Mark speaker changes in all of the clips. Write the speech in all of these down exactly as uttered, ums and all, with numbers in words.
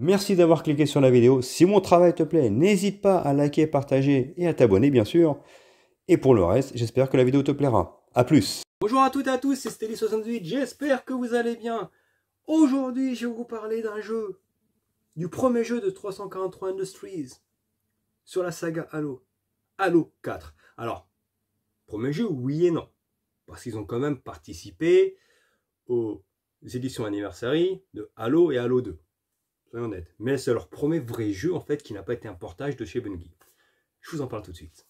Speaker 1: Merci d'avoir cliqué sur la vidéo. Si mon travail te plaît, n'hésite pas à liker, partager et à t'abonner bien sûr. Et pour le reste, j'espère que la vidéo te plaira. A plus. Bonjour à toutes et à tous, c'est Stelly soixante-dix-huit, j'espère que vous allez bien. Aujourd'hui, je vais vous parler d'un jeu, du premier jeu de trois cent quarante-trois Industries, sur la saga Halo, Halo quatre. Alors, premier jeu, oui et non, parce qu'ils ont quand même participé aux éditions anniversary de Halo et Halo deux. Soyons honnêtes. Mais c'est leur premier vrai jeu, en fait, qui n'a pas été un portage de chez Bungie. Je vous en parle tout de suite.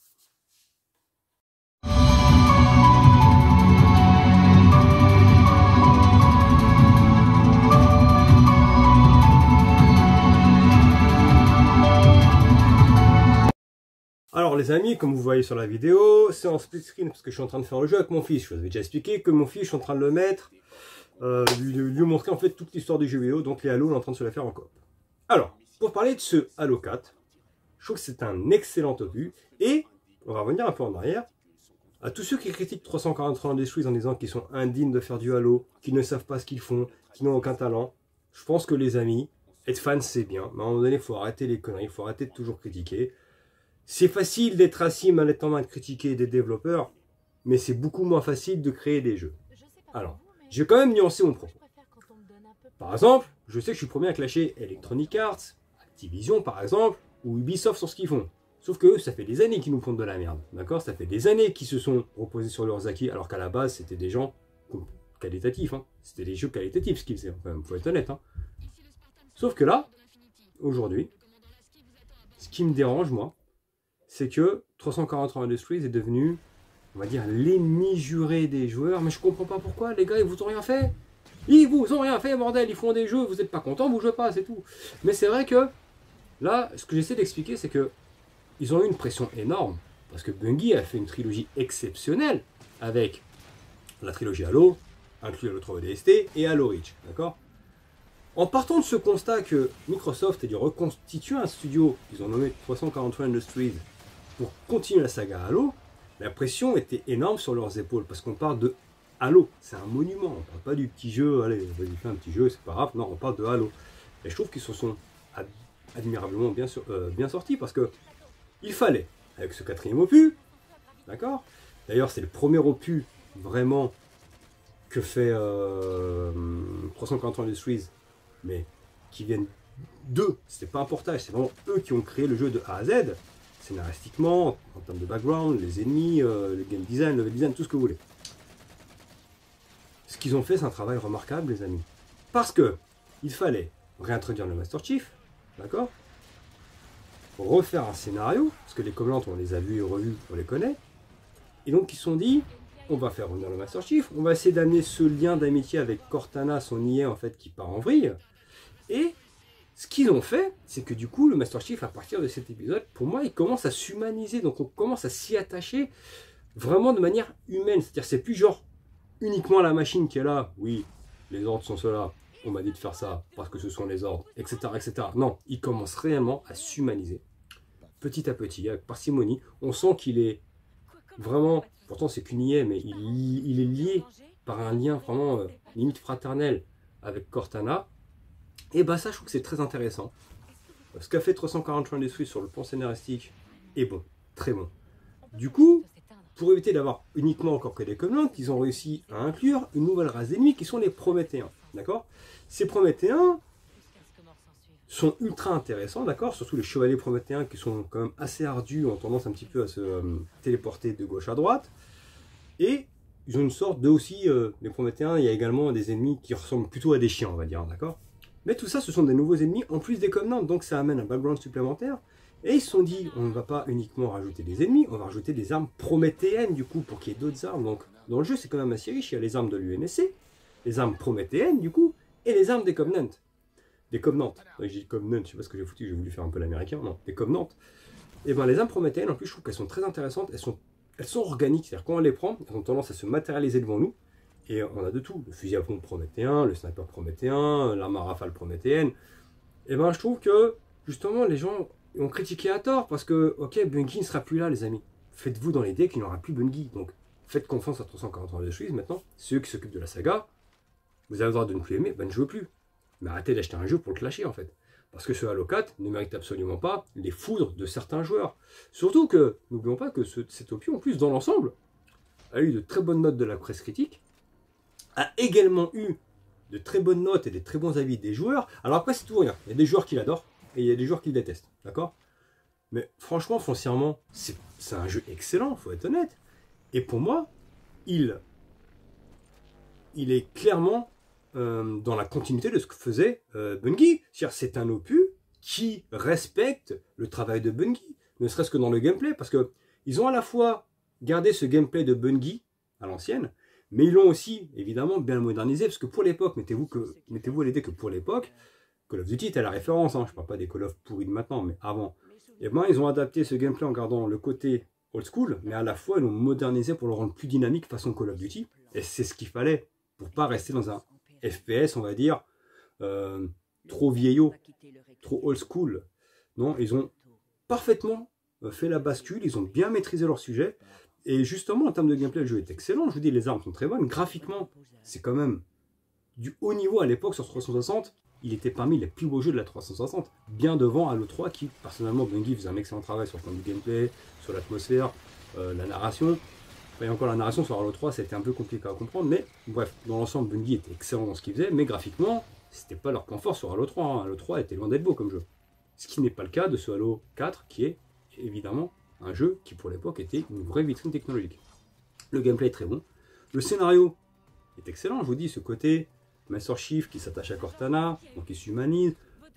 Speaker 1: Alors les amis, comme vous voyez sur la vidéo, c'est en split screen parce que je suis en train de faire le jeu avec mon fils. Je vous avais déjà expliqué que mon fils, je suis en train de le mettre, euh, lui, lui montrer en fait toute l'histoire du jeu vidéo, donc les Halo, on est en train de se la faire en coop. Alors, pour parler de ce Halo quatre, je trouve que c'est un excellent opus, et on va revenir un peu en arrière, à tous ceux qui critiquent trois cent quarante-trois Industries en disant qu'ils sont indignes de faire du Halo, qu'ils ne savent pas ce qu'ils font, qu'ils n'ont aucun talent, je pense que les amis, être fan c'est bien, mais à un moment donné, il faut arrêter les conneries, il faut arrêter de toujours critiquer. C'est facile d'être assis manette en main de critiquer des développeurs, mais c'est beaucoup moins facile de créer des jeux. Alors, je vais quand même nuancer mon propos. Par exemple, je sais que je suis le premier à clasher Electronic Arts, Activision par exemple, ou Ubisoft sur ce qu'ils font. Sauf que eux, ça fait des années qu'ils nous font de la merde, d'accord? Ça fait des années qu'ils se sont reposés sur leurs acquis, alors qu'à la base, c'était des gens qualitatifs, hein. C'était des jeux qualitatifs ce qu'ils faisaient, enfin, faut être honnête, hein. Sauf que là, aujourd'hui, ce qui me dérange, moi, c'est que trois cent quarante-trois Industries est devenu, on va dire, l'ennemi juré des joueurs. Mais je comprends pas pourquoi, les gars, ils vous ont rien fait. Ils vous ont rien fait, bordel, ils font des jeux, vous n'êtes pas contents, vous jouez pas, c'est tout. Mais c'est vrai que, là, ce que j'essaie d'expliquer, c'est que ils ont eu une pression énorme, parce que Bungie a fait une trilogie exceptionnelle, avec la trilogie Halo, inclus Halo trois O D S T, et Halo Reach, d'accord? En partant de ce constat que Microsoft a dû reconstituer un studio, ils ont nommé trois cent quarante-trois Industries, pour continuer la saga Halo, la pression était énorme sur leurs épaules, parce qu'on parle de Halo, c'est un monument, on parle pas du petit jeu, allez, vas-y, fais un petit jeu, c'est pas grave, non, on parle de Halo. Et je trouve qu'ils se sont ad admirablement bien, sur, euh, bien sortis, parce que il fallait, avec ce quatrième opus, d'accord? D'ailleurs, c'est le premier opus, vraiment, que fait euh, trois cent quarante-trois Industries, mais qui viennent d'eux, c'était pas un portage, c'est vraiment eux qui ont créé le jeu de A à Z, scénaristiquement, en termes de background, les ennemis, euh, le game design, le design, tout ce que vous voulez. Ce qu'ils ont fait, c'est un travail remarquable, les amis. Parce que il fallait réintroduire le Master Chief, d'accord? Refaire un scénario, parce que les Covenants, on les a vus et revus, on les connaît. Et donc, ils se sont dit, on va faire revenir le Master Chief, on va essayer d'amener ce lien d'amitié avec Cortana, son I A, en fait, qui part en vrille. Et ce qu'ils ont fait, c'est que du coup, le Master Chief, à partir de cet épisode, pour moi, il commence à s'humaniser. Donc, on commence à s'y attacher vraiment de manière humaine. C'est-à-dire, c'est plus genre uniquement la machine qui est là. Oui, les ordres sont ceux-là. On m'a dit de faire ça parce que ce sont les ordres, et cetera, et cetera. Non, il commence réellement à s'humaniser. Petit à petit, avec parcimonie. On sent qu'il est vraiment, pourtant c'est qu'une I A, mais il, il est lié par un lien vraiment euh, limite fraternel avec Cortana. Et bah ça, je trouve que c'est très intéressant. Ce qu'a fait trois cent quarante-trois Industries sur le plan scénaristique est bon, très bon. Du coup, pour éviter d'avoir uniquement encore que des Covenants, ils ont réussi à inclure une nouvelle race d'ennemis qui sont les Prométhéens. D'accord? Ces Prométhéens sont ultra intéressants, d'accord? Surtout les chevaliers prométhéens qui sont quand même assez ardus, ont tendance un petit peu à se euh, téléporter de gauche à droite. Et ils ont une sorte d'eux aussi, euh, les Prométhéens, il y a également des ennemis qui ressemblent plutôt à des chiens, on va dire, d'accord? Mais tout ça, ce sont des nouveaux ennemis en plus des Covenants, donc ça amène un background supplémentaire. Et ils se sont dit, on ne va pas uniquement rajouter des ennemis, on va rajouter des armes prométhéennes du coup, pour qu'il y ait d'autres armes. Donc dans le jeu, c'est quand même assez riche, il y a les armes de l'U N S C, les armes prométhéennes du coup, et les armes des Covenants. Des Covenants. Je dis Covenant, je sais pas ce que j'ai foutu, j'ai voulu faire un peu l'américain, non, des Covenants. Et bien les armes prométhéennes, en plus, je trouve qu'elles sont très intéressantes, elles sont, elles sont organiques, c'est-à-dire quand on les prend, elles ont tendance à se matérialiser devant nous, et on a de tout, le fusil à pompe prométhéen, le sniper prométhéen, l'arme à rafale prométhéenne. Et ben je trouve que, justement, les gens ont critiqué à tort, parce que, ok, Bungie ne sera plus là, les amis. Faites-vous dans l'idée qu'il n'y aura plus Bungie, donc faites confiance à trois cent quarante-trois Industries maintenant, c'est eux qui s'occupent de la saga, vous avez le droit de ne plus aimer, ben ne jouez plus. Mais arrêtez d'acheter un jeu pour le clasher en fait. Parce que ce Halo quatre ne mérite absolument pas les foudres de certains joueurs. Surtout que, n'oublions pas que ce, cet opus, en plus, dans l'ensemble, a eu de très bonnes notes de la presse critique, a également eu de très bonnes notes et des très bons avis des joueurs. Alors après, c'est tout rien. Il y a des joueurs qui l'adorent et il y a des joueurs qui le détestent. D'accord? Mais franchement, foncièrement, c'est un jeu excellent, il faut être honnête. Et pour moi, il, il est clairement euh, dans la continuité de ce que faisait euh, Bungie. C'est un opus qui respecte le travail de Bungie, ne serait-ce que dans le gameplay, parce que ils ont à la fois gardé ce gameplay de Bungie à l'ancienne, mais ils l'ont aussi, évidemment, bien modernisé, parce que pour l'époque, mettez-vous que, mettez-vous à l'idée que pour l'époque, Call of Duty était la référence, hein, je ne parle pas des Call of pourris de maintenant, mais avant. Et ben, ils ont adapté ce gameplay en gardant le côté old school, mais à la fois, ils l'ont modernisé pour le rendre plus dynamique façon Call of Duty, et c'est ce qu'il fallait, pour pas rester dans un F P S, on va dire, euh, trop vieillot, trop old school. Non, ils ont parfaitement fait la bascule, ils ont bien maîtrisé leur sujet, et justement, en termes de gameplay, le jeu est excellent. Je vous dis, les armes sont très bonnes. Graphiquement, c'est quand même du haut niveau à l'époque sur trois cent soixante. Il était parmi les plus beaux jeux de la trois cent soixante. Bien devant Halo trois, qui, personnellement, Bungie faisait un excellent travail sur le plan du gameplay, sur l'atmosphère, euh, la narration. Et encore, la narration sur Halo trois, c'était un peu compliqué à comprendre. Mais bref, dans l'ensemble, Bungie était excellent dans ce qu'il faisait. Mais graphiquement, c'était pas leur point fort sur Halo trois. Hein. Halo trois était loin d'être beau comme jeu. Ce qui n'est pas le cas de ce Halo quatre, qui est évidemment un jeu qui pour l'époque était une vraie vitrine technologique. Le gameplay est très bon. Le scénario est excellent, je vous dis, ce côté Master Chief qui s'attache à Cortana, donc qui s'humanise,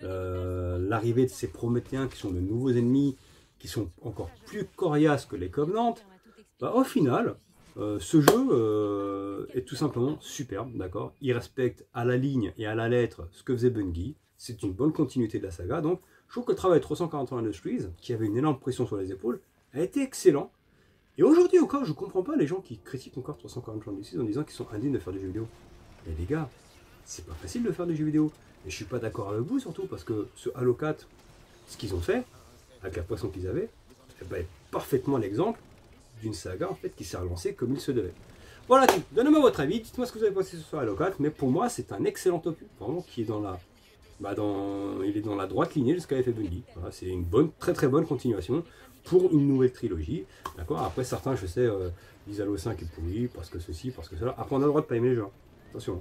Speaker 1: euh, l'arrivée de ces Prométhéens qui sont de nouveaux ennemis, qui sont encore plus coriaces que les Covenants. Bah, au final, euh, ce jeu euh, est tout simplement superbe, d'accord. Il respecte à la ligne et à la lettre ce que faisait Bungie. C'est une bonne continuité de la saga, donc je trouve que le travail de trois cent quarante-trois Industries, qui avait une énorme pression sur les épaules, a été excellent. Et aujourd'hui encore, je ne comprends pas les gens qui critiquent encore trois cent quarante-trois Industries en disant qu'ils sont indignes de faire des jeux vidéo. Mais les gars, c'est pas facile de faire des jeux vidéo. Et je suis pas d'accord avec vous surtout parce que ce Halo quatre, ce qu'ils ont fait, avec la pression qu'ils avaient, eh ben, est parfaitement l'exemple d'une saga en fait qui s'est relancée comme il se devait. Voilà, donnez-moi votre avis, dites-moi ce que vous avez pensé sur Halo quatre, mais pour moi c'est un excellent opus, vraiment qui est dans la, bah dans, il est dans la droite lignée de ce qu'avait fait Bungie. Voilà, c'est une bonne, très très bonne continuation pour une nouvelle trilogie, d'accord. Après certains, je sais, euh, disent Halo cinq est pourri parce que ceci, parce que cela. Après on a le droit de pas aimer les jeux, attention.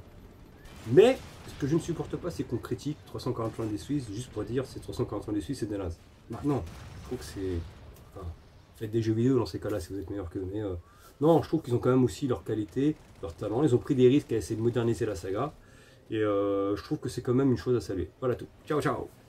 Speaker 1: Mais ce que je ne supporte pas, c'est qu'on critique trois cent quarante-trois Industries juste pour dire c'est trois cent quarante-trois Industries, c'est des nazes. Bah, non, je trouve que c'est, enfin, faites des jeux vidéo dans ces cas-là si vous êtes meilleur qu'eux, mais euh, non, je trouve qu'ils ont quand même aussi leur qualité, leur talent. Ils ont pris des risques à essayer de moderniser la saga. Et euh, je trouve que c'est quand même une chose à saluer. Voilà tout. Ciao, ciao.